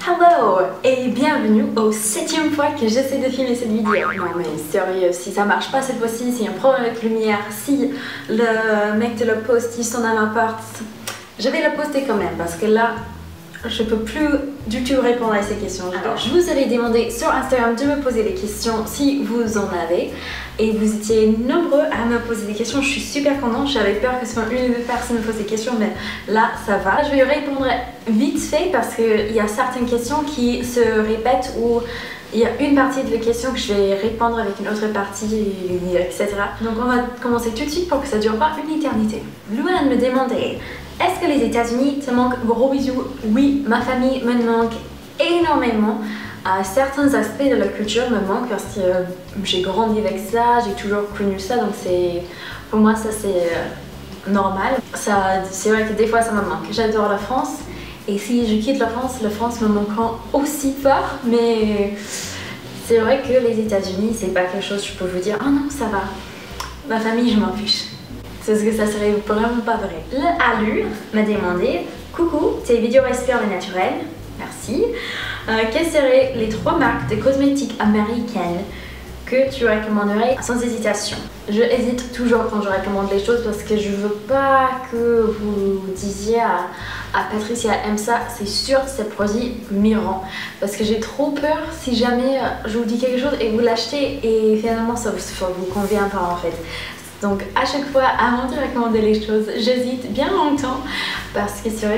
Hello et bienvenue au 7e fois que j'essaie de filmer cette vidéo. Non mais sérieux, si ça marche pas cette fois-ci, s'il y a un problème avec la lumière, si le mec de la poste il sonne à ma porte, je vais la poster quand même parce que là je peux plus du tout répondre à ces questions. Alors je vous avais demandé sur Instagram de me poser des questions si vous en avez et vous étiez nombreux à me poser des questions. Je suis super contente, j'avais peur que seulement une ou deux personnes me posent des questions mais là ça va. Je vais répondre vite fait parce qu'il y a certaines questions qui se répètent ou il y a une partie de la question que je vais répondre avec une autre partie, etc. Donc on va commencer tout de suite pour que ça dure pas une éternité. Louane me demandait: est-ce que les États-Unis te manquent? Gros bisous. Oui, ma famille me manque énormément. Certains aspects de la culture me manquent parce que j'ai grandi avec ça, j'ai toujours connu ça, donc pour moi ça c'est normal. C'est vrai que des fois ça me manque. J'adore la France et si je quitte la France me manquera aussi fort, mais c'est vrai que les États-Unis c'est pas quelque chose que je peux vous dire: oh non ça va, ma famille je m'en fiche. Parce que ça serait vraiment pas vrai. Le Allure m'a demandé: coucou, tes vidéos respirent le naturel. Merci. Quelles seraient les 3 marques de cosmétiques américaines que tu recommanderais sans hésitation? Je hésite toujours quand je recommande les choses parce que je veux pas que vous disiez à Patricia aime ça, c'est sûr c'est produit mirant. Parce que j'ai trop peur si jamais je vous dis quelque chose et vous l'achetez et finalement ça vous convient pas en fait. Donc à chaque fois, avant de recommander les choses, j'hésite bien longtemps parce que c'est vrai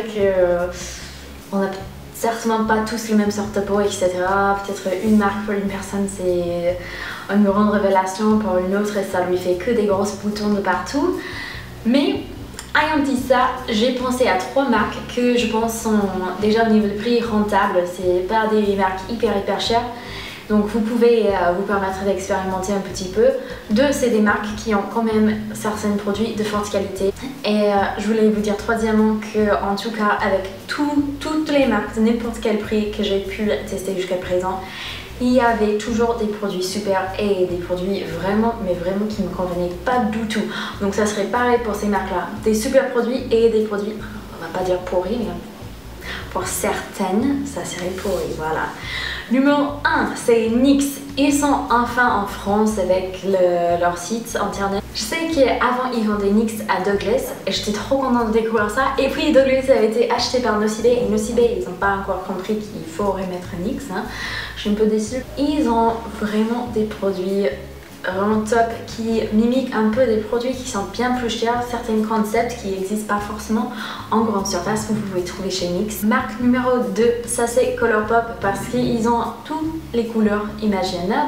que on n'a certainement pas tous les mêmes sortes de peau, etc. Peut-être une marque pour une personne c'est une grande révélation, pour une autre ça lui fait que des grosses boutons de partout. Mais ayant dit ça, j'ai pensé à 3 marques que je pense sont déjà au niveau de prix rentables. C'est pas des marques hyper chères. Donc vous pouvez vous permettre d'expérimenter un petit peu. 2, c'est des marques qui ont quand même certains produits de forte qualité. Et je voulais vous dire troisièmement que en tout cas avec toutes les marques de n'importe quel prix que j'ai pu tester jusqu'à présent, il y avait toujours des produits super et des produits vraiment qui ne me convenaient pas du tout. Donc ça serait pareil pour ces marques là, des super produits et des produits, on va pas dire pourris, mais pour certaines ça serait pourri, voilà. Numéro 1, c'est NYX. Ils sont enfin en France avec leur site internet. Je sais qu'avant ils vendaient NYX à Douglas et j'étais trop contente de découvrir ça. Et puis Douglas a été acheté par Nocibé et Nocibé ils n'ont pas encore compris qu'il faut remettre NYX. Je suis un peu déçue. Ils ont vraiment des produits vraiment top qui mimiquent un peu des produits qui sont bien plus chers, certains concepts qui n'existent pas forcément en grande surface, vous pouvez trouver chez NYX. Marque numéro 2, ça c'est Colourpop parce qu'ils ont toutes les couleurs imaginables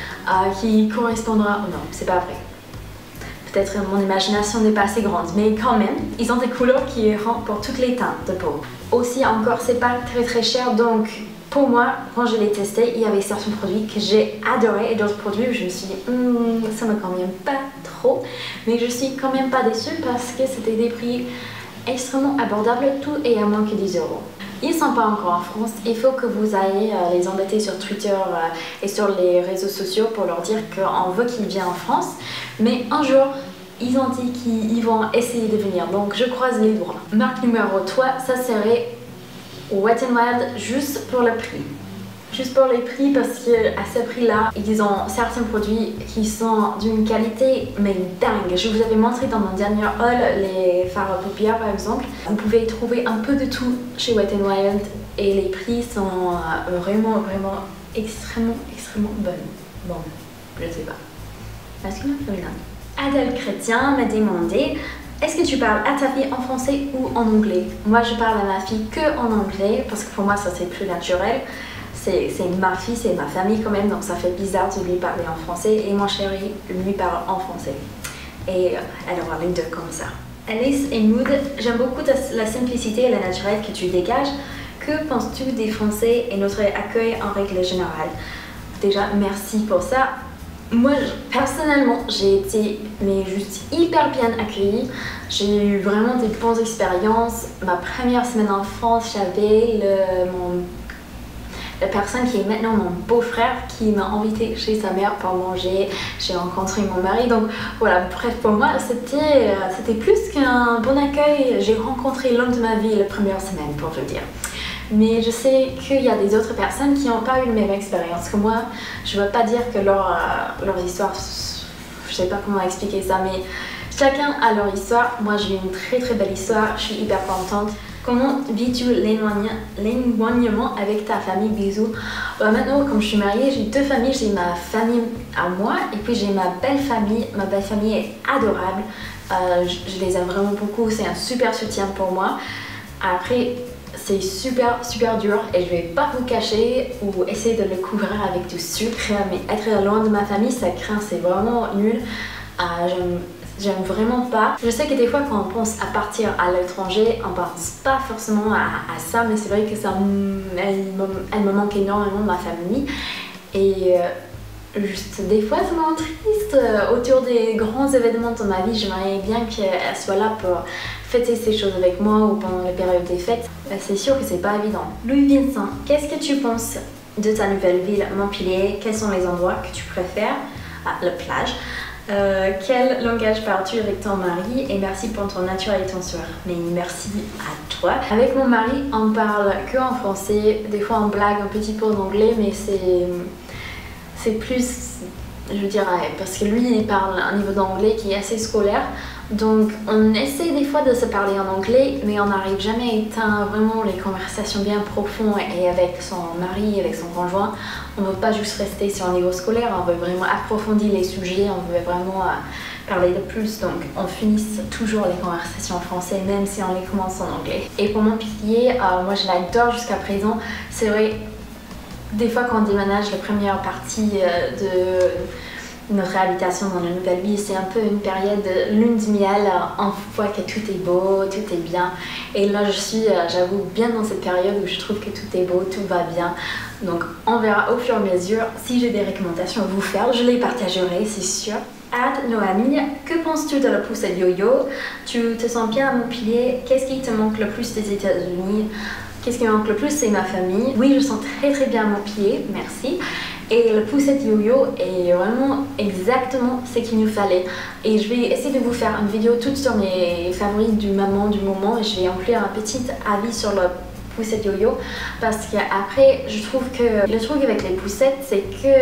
qui correspondra... Non, c'est pas vrai. Peut-être mon imagination n'est pas assez grande, mais quand même, ils ont des couleurs qui iront pour toutes les teintes de peau. Aussi encore, c'est pas très cher, donc pour moi, quand je l'ai testé, il y avait certains produits que j'ai adoré et d'autres produits où je me suis dit ça me convient pas trop, mais je suis quand même pas déçue parce que c'était des prix extrêmement abordables, tout est à moins que 10 €. Ils sont pas encore en France, il faut que vous ayez les embêter sur Twitter et sur les réseaux sociaux pour leur dire qu'on veut qu'ils viennent en France, mais un jour ils ont dit qu'ils vont essayer de venir, donc je croise les doigts. Marque numéro 3, ça serait Wet n Wild, juste pour le prix. Juste pour les prix parce qu'à ce prix-là, ils ont certains produits qui sont d'une qualité mais dingue. Je vous avais montré dans mon dernier haul les fards à paupières par exemple. Vous pouvez y trouver un peu de tout chez Wet n Wild et les prix sont vraiment extrêmement bonnes. Bon, je sais pas. Masculin, féminin. Adèle Chrétien m'a demandé: est-ce que tu parles à ta fille en français ou en anglais? Moi je parle à ma fille que en anglais parce que pour moi ça c'est plus naturel. C'est ma fille, c'est ma famille quand même, donc ça fait bizarre de lui parler en français et mon chéri lui parle en français. Et elle aura les deux comme ça. Alice et Mood, j'aime beaucoup la simplicité et la naturelle que tu dégages. Que penses-tu des Français et notre accueil en règle générale? Déjà merci pour ça. Moi personnellement j'ai été juste hyper bien accueillie, j'ai eu vraiment des bonnes expériences. Ma première semaine en France, j'avais la personne qui est maintenant mon beau-frère qui m'a invité chez sa mère pour manger, j'ai rencontré mon mari, donc voilà, bref pour moi c'était plus qu'un bon accueil. J'ai rencontré l'homme de ma vie la première semaine pour vous dire. mais je sais qu'il y a des autres personnes qui n'ont pas eu la même expérience que moi. Je ne veux pas dire que leur histoire, je sais pas comment expliquer ça, mais chacun a leur histoire. Moi j'ai une très belle histoire, je suis hyper contente. Comment vis-tu l'éloignement avec ta famille? Bisous. Maintenant, comme je suis mariée, j'ai deux familles. J'ai ma famille à moi et puis j'ai ma belle famille. Ma belle famille est adorable. Je les aime vraiment beaucoup. C'est un super soutien pour moi. Après, c'est super dur et je vais pas vous cacher ou essayer de le couvrir avec du sucre. Mais être loin de ma famille, ça craint. C'est vraiment nul. J'aime vraiment pas. Je sais que des fois quand on pense à partir à l'étranger, on pense pas forcément à ça, mais c'est vrai que ça, elle me manque énormément ma famille. Et juste des fois ça me rend triste. Autour des grands événements de ma vie, j'aimerais bien qu'elle soit là pour fêter ces choses avec moi ou pendant les périodes des fêtes. C'est sûr que c'est pas évident. Louis Vincent, qu'est-ce que tu penses de ta nouvelle ville, Montpellier? Quels sont les endroits que tu préfères? La plage. Quel langage parles-tu avec ton mari? Et merci pour ton naturel et ton sourire. Mais merci à toi. Avec mon mari, on parle que en français. Des fois on blague un petit peu en anglais, mais c'est plus, je dirais, parce que lui il parle un niveau d'anglais qui est assez scolaire. Donc on essaie des fois de se parler en anglais, mais on n'arrive jamais à éteindre vraiment les conversations bien profondes. Et avec son mari, avec son conjoint, on ne veut pas juste rester sur un niveau scolaire, on veut vraiment approfondir les sujets, on veut vraiment parler de plus. Donc on finit toujours les conversations en français, même si on les commence en anglais. Et pour Montpellier, moi je l'adore jusqu'à présent. C'est vrai, des fois quand on déménage, la première partie de notre habitation dans la nouvelle ville, c'est un peu une période de lune de miel. On voit que tout est beau, tout est bien. Et là, je suis, j'avoue, bien dans cette période où je trouve que tout est beau, tout va bien. Donc, on verra au fur et à mesure. Si j'ai des recommandations à vous faire, je les partagerai, c'est sûr. Ad Noémie, que penses-tu de la poussette yo-yo? Tu te sens bien à Montpellier? Qu'est-ce qui te manque le plus des États-Unis? Qu'est-ce qui me manque le plus? C'est ma famille. Oui, je sens très bien à Montpellier, merci. Et le poussette yo-yo est vraiment exactement ce qu'il nous fallait. Et je vais essayer de vous faire une vidéo toute sur mes favoris du moment. Et je vais inclure un petit avis sur le poussette yo-yo. Parce qu'après, je trouve que le truc avec les poussettes, c'est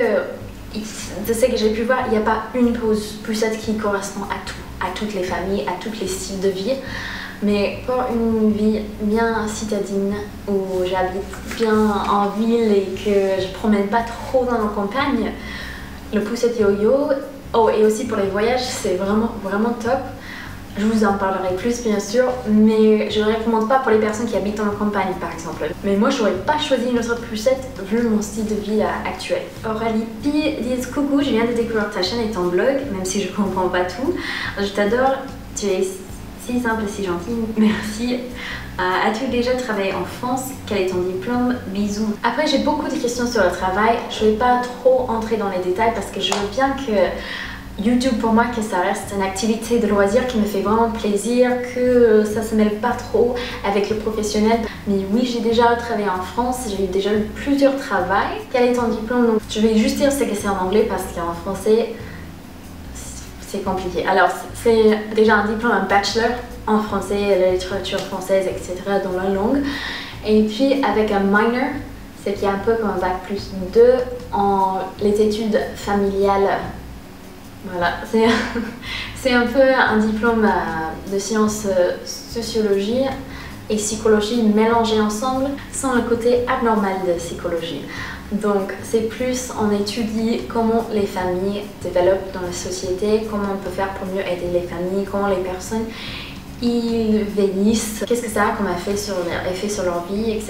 que de ce que j'ai pu voir, il n'y a pas une poussette qui correspond à tout, à toutes les familles, à tous les styles de vie. Mais pour une vie bien citadine où j'habite bien en ville et que je promène pas trop dans la campagne, le poussette yo-yo, oh et aussi pour les voyages, c'est vraiment top. Je vous en parlerai plus bien sûr, mais je ne le recommande pas pour les personnes qui habitent en campagne par exemple. Mais moi je n'aurais pas choisi une autre poussette vu mon style de vie actuel. Aurélie Pi dit coucou, je viens de découvrir ta chaîne et ton blog, même si je comprends pas tout. Je t'adore, tu es si simple et si gentil, merci. As-tu déjà travaillé en France? Quel est ton diplôme? Bisous. Après j'ai beaucoup de questions sur le travail, je ne vais pas trop entrer dans les détails parce que je veux bien que YouTube pour moi que ça reste une activité de loisir qui me fait vraiment plaisir, que ça se mêle pas trop avec le professionnel. Mais oui, j'ai déjà travaillé en France, j'ai déjà eu plusieurs travails. Quel est ton diplôme? Donc, je vais juste dire ce que c'est en anglais parce qu'en français c'est compliqué. Alors c'est déjà un diplôme, un bachelor en français, la littérature française, etc. dans la langue. Et puis avec un minor, c'est qui est un peu comme un bac plus 2 en les études familiales. Voilà, c'est un peu un diplôme de sciences sociologie et psychologie mélangés ensemble sans le côté abnormal de psychologie. Donc c'est plus on étudie comment les familles développent dans la société, comment on peut faire pour mieux aider les familles, comment les personnes ils vieillissent, qu'est-ce que ça a comme effet sur leur vie, etc.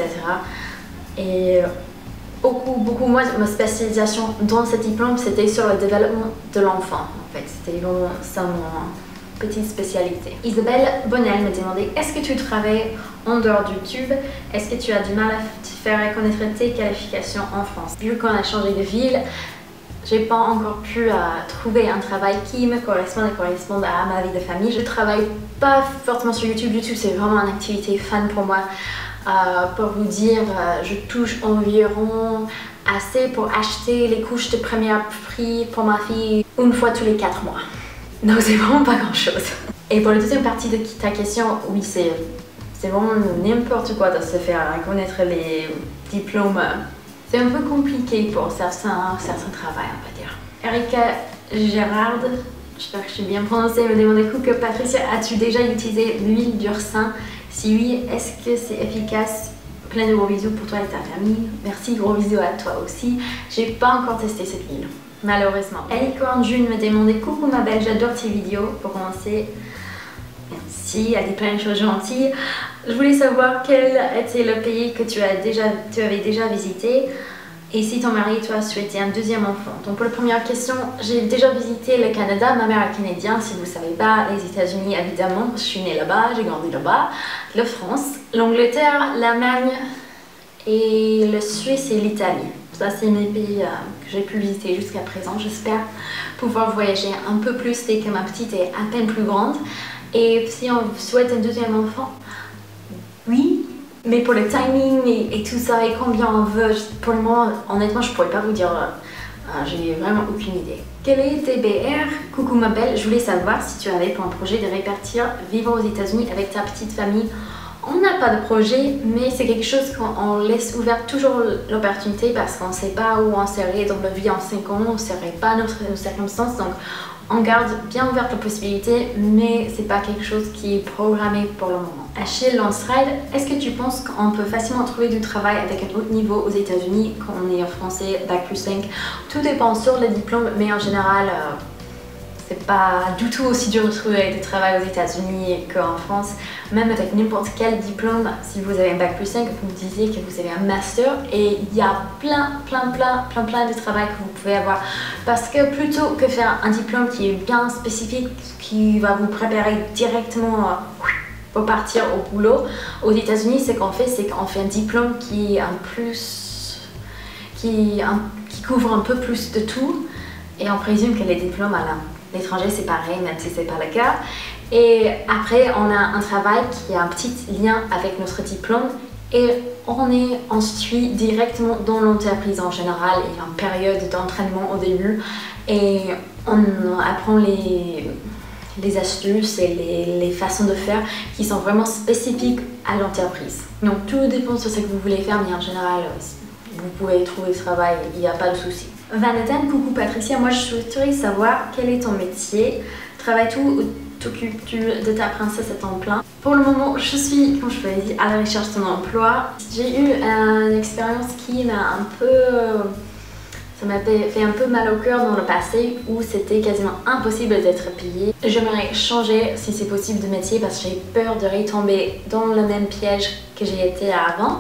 Et beaucoup, moi, ma spécialisation dans ce diplôme, c'était sur le développement de l'enfant, en fait. C'était vraiment ça mon petite spécialité. Isabelle Bonnel me demandait, est-ce que tu travailles en dehors du tube? Est-ce que tu as du mal à te faire reconnaître tes qualifications en France? Vu qu'on a changé de ville, j'ai pas encore pu trouver un travail qui me corresponde et corresponde à ma vie de famille. Je travaille pas fortement sur YouTube. YouTube, c'est vraiment une activité fun pour moi. Pour vous dire, je touche environ assez pour acheter les couches de premier prix pour ma fille une fois tous les 4 mois. Donc c'est vraiment pas grand chose. Et pour la deuxième partie de ta question, oui c'est c'est vraiment n'importe quoi de se faire reconnaître les diplômes. C'est un peu compliqué pour certains travails, on va dire. Erika Gérard, j'espère que je suis bien prononcée, me demande que Patricia, as-tu déjà utilisé l'huile d'ursin? Si oui, est-ce que c'est efficace? Plein de gros bisous pour toi et ta famille. Merci, gros bisous à toi aussi. J'ai pas encore testé cette huile, malheureusement. Alicorn June me demandait coucou ma belle, j'adore tes vidéos. Pour commencer, merci, elle dit plein de choses gentilles. Je voulais savoir quel était le pays que tu avais déjà visité et si ton mari et toi souhaitaient un deuxième enfant. Donc pour la première question, j'ai déjà visité le Canada, ma mère est canadienne, si vous ne savez pas, les États-Unis évidemment, je suis née là-bas, j'ai grandi là-bas, la France, l'Angleterre, l'Allemagne et le Suisse et l'Italie. Ça c'est mes pays que j'ai pu visiter jusqu'à présent. J'espère pouvoir voyager un peu plus dès que ma petite est à peine plus grande. Et si on souhaite un deuxième enfant, oui, mais pour le timing et tout ça et combien on veut, pour le moment, honnêtement, je pourrais pas vous dire, j'ai vraiment aucune idée. Quel est TBR? Coucou ma belle, je voulais savoir si tu avais pour un projet de répartir vivre aux États-Unis avec ta petite famille. On n'a pas de projet, mais c'est quelque chose qu'on laisse ouvert toujours l'opportunité parce qu'on ne sait pas où on serait dans notre vie en 5 ans, on ne saurait pas nos circonstances, donc on garde bien ouverte la possibilité, mais c'est pas quelque chose qui est programmé pour le moment. Achille Lansride, est-ce que tu penses qu'on peut facilement trouver du travail avec un haut niveau aux États-Unis quand on est en français, bac plus 5? Tout dépend sur le diplôme, mais en général, c'est pas du tout aussi dur de trouver du travail aux États-Unis qu'en France. Même avec n'importe quel diplôme, si vous avez un bac plus 5, vous disiez que vous avez un master et il y a plein de travail que vous pouvez avoir. Parce que plutôt que faire un diplôme qui est bien spécifique, qui va vous préparer directement pour partir au boulot, aux États-Unis, ce qu'on fait, c'est qu'on fait un diplôme qui couvre un peu plus de tout. Et on présume que les diplômes à l'étranger c'est pareil, même si c'est pas le cas. Et après on a un travail qui a un petit lien avec notre diplôme et on suit directement dans l'entreprise en général. Il y a une période d'entraînement au début et on apprend les astuces et les façons de faire qui sont vraiment spécifiques à l'entreprise. Donc tout dépend de ce que vous voulez faire, mais en général vous pouvez trouver le travail, il n'y a pas de souci. Vanethan, coucou Patricia, moi je souhaiterais savoir quel est ton métier, travailles-tu ou t'occupes-tu de ta princesse à temps plein? Pour le moment, je suis, comme je vous l'ai dit, à la recherche d'un emploi. J'ai eu une expérience qui m'a ça m'a fait un peu mal au cœur dans le passé où c'était quasiment impossible d'être payée. J'aimerais changer si c'est possible de métier parce que j'ai peur de retomber dans le même piège que j'ai été avant.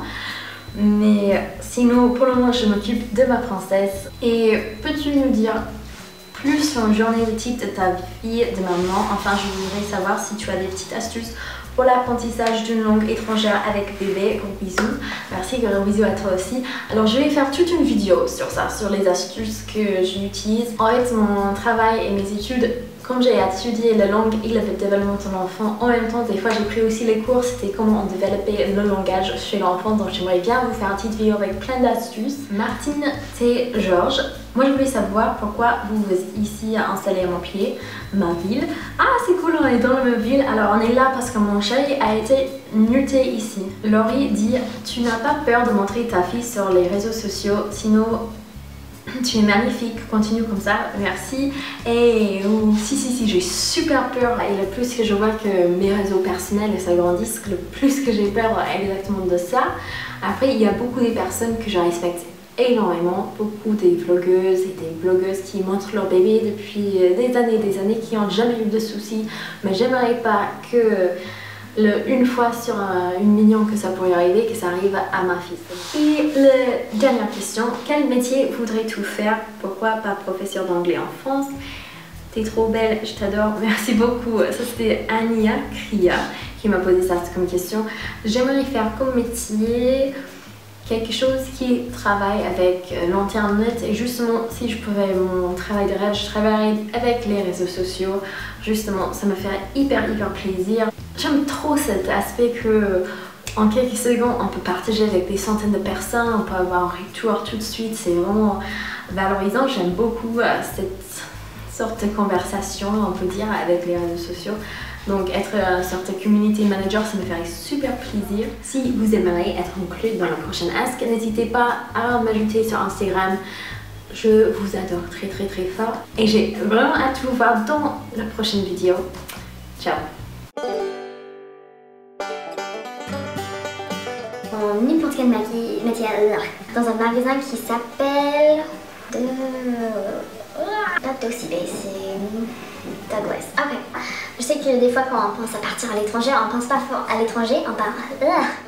Mais sinon, pour le moment, je m'occupe de ma princesse. Et peux-tu nous dire plus sur une journée type de ta vie de maman? Enfin, je voudrais savoir si tu as des petites astuces pour l'apprentissage d'une langue étrangère avec bébé. Gros bisous. Merci, gros bisous à toi aussi. Alors, je vais faire toute une vidéo sur ça, sur les astuces que j'utilise. En fait, mon travail et mes études, comme j'ai étudié la langue et le développement de l'enfant, en même temps, des fois j'ai pris aussi les cours, c'était comment on développait le langage chez l'enfant. Donc j'aimerais bien vous faire une petite vidéo avec plein d'astuces. Martine T. Georges, moi je voulais savoir pourquoi vous êtes ici à installer à Montpellier, ma ville. Ah c'est cool, on est dans la même ville. Alors on est là parce que mon chéri a été muté ici. Laurie dit, tu n'as pas peur de montrer ta fille sur les réseaux sociaux, sinon tu es magnifique, continue comme ça, merci. Et si, j'ai super peur et le plus que je vois que mes réseaux personnels s'agrandissent, le plus que j'ai peur exactement de ça. Après, il y a beaucoup de personnes que je respecte énormément, beaucoup des vlogueuses et des blogueuses qui montrent leur bébé depuis des années, qui n'ont jamais eu de soucis, mais j'aimerais pas que une fois sur 1 million que ça pourrait arriver, que ça arrive à ma fille. Et la dernière question, quel métier voudrais-tu faire? Pourquoi pas professeur d'anglais en France? T'es trop belle, je t'adore, merci beaucoup. Ça c'était Ania Kria qui m'a posé ça comme question. J'aimerais faire comme métier quelque chose qui travaille avec l'internet et justement si je pouvais mon travail de rêve, je travaillerais avec les réseaux sociaux. Justement, ça me ferait hyper plaisir. J'aime trop cet aspect que en quelques secondes on peut partager avec des centaines de personnes, on peut avoir un retour tout de suite, c'est vraiment valorisant. J'aime beaucoup cette sorte de conversation, on peut dire, avec les réseaux sociaux. Donc être sorte de community manager, ça me ferait super plaisir. Si vous aimeriez être inclus dans la prochaine Ask, n'hésitez pas à m'ajouter sur Instagram. Je vous adore très très très fort et j'ai vraiment hâte de vous voir dans la prochaine vidéo. Ciao! N'importe quel matière dans un magasin qui s'appelle pas Toxibé, c'est Douglas. Ok. Je sais que des fois quand on pense à partir à l'étranger, on pense pas à l'étranger, on part